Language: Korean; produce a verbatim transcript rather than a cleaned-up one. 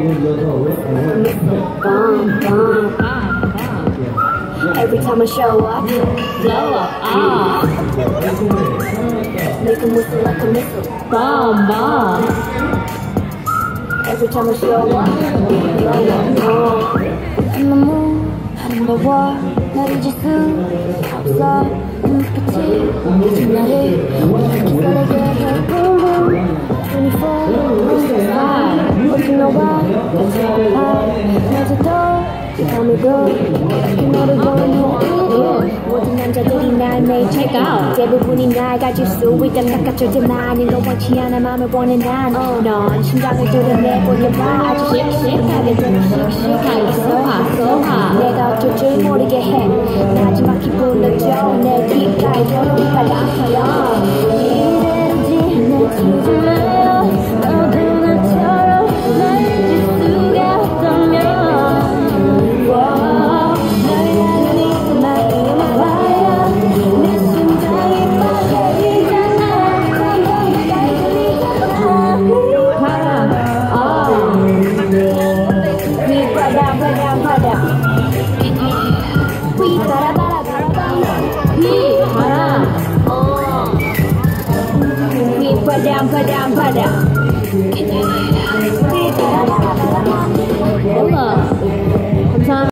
Bomb, bomb, every time I show up, blow up, ah. Make 'em whistle like a missile. Bomb, bomb. Every time I show up, blow up, bomb. In the mood, in the war, 나를 지수 없어 눈빛이 나를 이렇게 설레게 해. Boom, boom. twenty-four, twenty-five. 오직 너와 같이 아파. 낮에도 밤에 도 이렇게 너를 보는 모든 남자들이 날 매일 check out. 대부분이 날 가질 수 있다 깎아줄 때만 너 원치 않아 맘을 원해 난. 넌 심장을 뚫어내보려봐. 아주 씩씩하게 좀 씩씩하게 so hot so hot. 내가 어쩔 줄 모르게 해. 마지막히 불러줘 내 귓가에 저 빗바람 아파요. 이대로지 내 치지 마요. 너도 나처럼 날 잊을 수가 없다면 Padam, padam, padam. Hold up.